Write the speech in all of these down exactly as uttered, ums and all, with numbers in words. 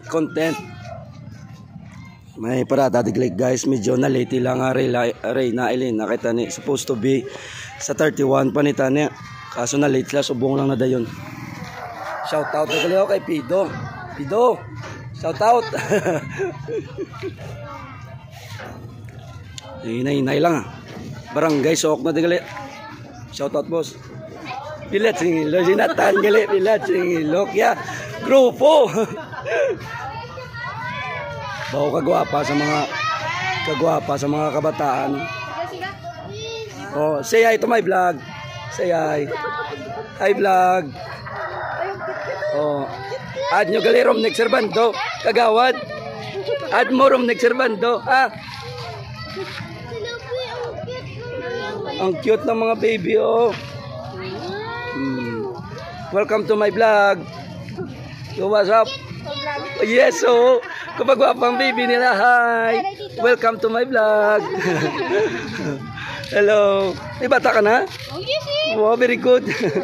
content. May parada diglig guys, medyo na late lang aray aray na ilin nakita ni supposed to be sa thirty-one panita niya. Kaso na late la subong lang na dayon. Shout out diglig kay Pido. Pido. Shout out. Inay-inay lang ah. Barangay Sook na diglig. Shout out boss. Pilat singilo sinatan gali pilat singilo ya. Grupo. Bao kagwapa sa mga kagwapa sa mga kabataan. Oh, say hi to my vlog. Say hi. Hi vlog. Oh. Add nyo gali rom next serbando. Kagawad. Add mo rom next serbando. Ha? Ang cute ng mga baby oh. Hmm. Welcome to my vlog. So what's up? Yes oh. Kapag wapang baby nila, hi! Welcome to my vlog! Hello! May bata ka na? Oh, yes, eh! Wow, very good!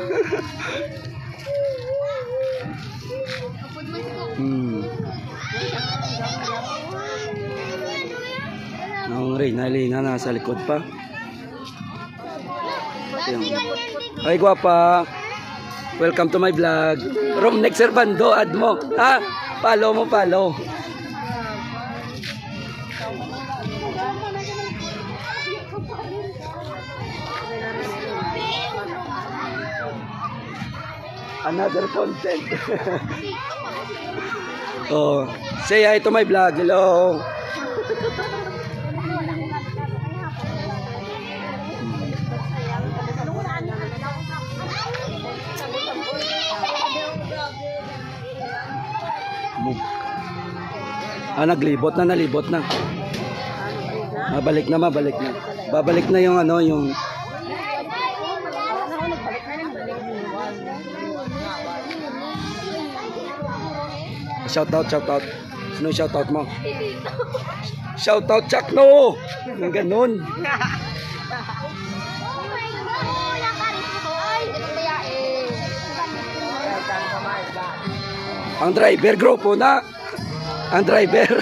hmm. Ang Reynalina nasa likod pa. Hi, guwapa! Welcome to my vlog! Rom next serbando, add mo! Ha? Follow mo, follow! Another content. Oh, say hi to my vlog. Hello. Ah, naglibot na, nalibot na. Mabalik na, mabalik na. Babalik na yung ano, yung shout out, shout out. Sino shout out mo? Shout out Chakno. Nang ganun. Ang driver grupo na. Ang driver.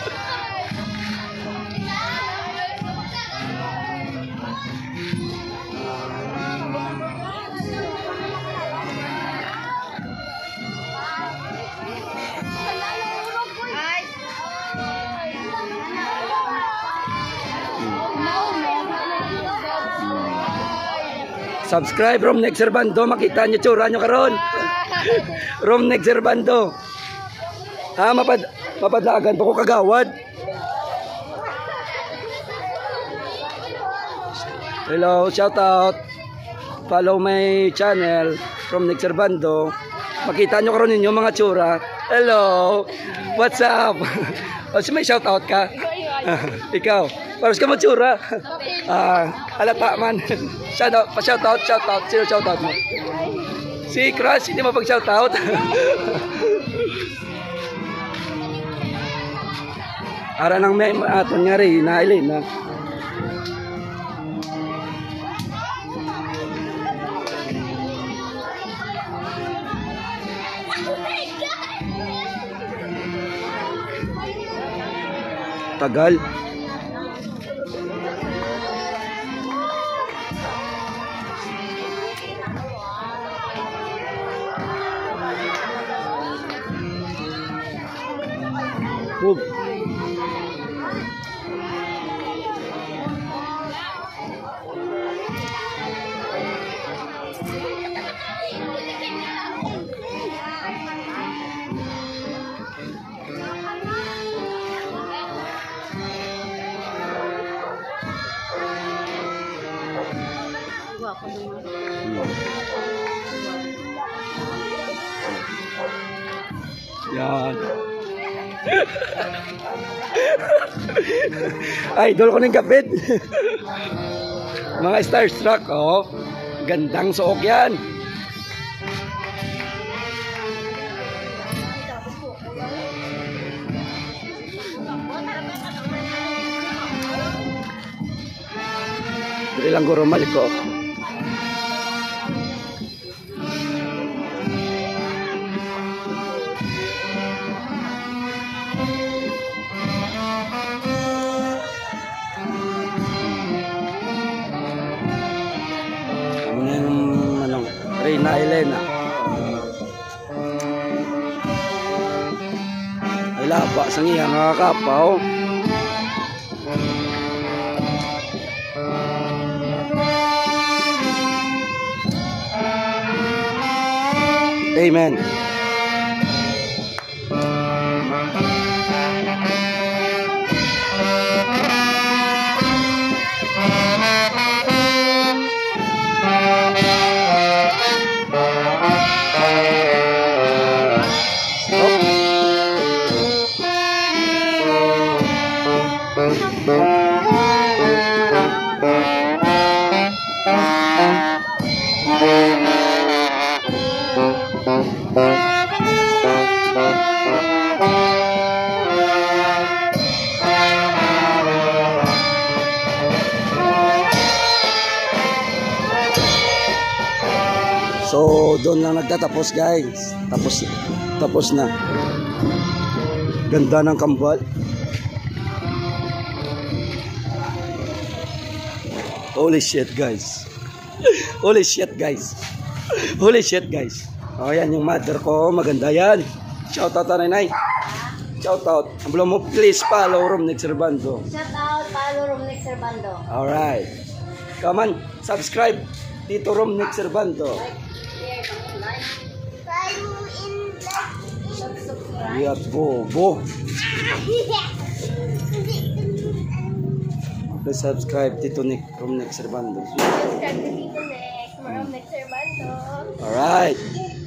Subscribe Rom next serbando, makita niyo tsura niyo karon. Rom next serbando. Ha, mapad mapadlagan pa ko kagawad. Hello, shout out. Follow my channel Rom next serbando. Makita niyo karon ninyo mga tsura. Hello. What's up? O si may shout out ka? Ikaw. Paros ka matsura. Ah, halata man. Shout out, pa-shout out, shout out. Sino shout out mo? Si Crush, hindi mo pag-shout out. Ara nang may aton nga rin, nailin na. Tagal. Move. Yan. Idol ko ng kapit. Mga starstruck, oh. Gandang suok yan. Dili lang guro maliko. na Elena. Ay laba sa iya nga kapaw. Amen. So doon lang nagtatapos guys. Tapos tapos na. Ganda ng kambal. Holy shit guys. Holy shit guys. Holy shit guys. Oh yan yung mother ko, maganda yan. Shout out Nanay. Shout out. Amblo mo please follow Romnick Servando. Shout out follow Romnick Servando. All right. Come on, subscribe Tito Romnick Servando. Lihat bobo. Please subscribe Tito Nick Romnick Servando. Subscribe to Tito Nick Romnick Servando. All right.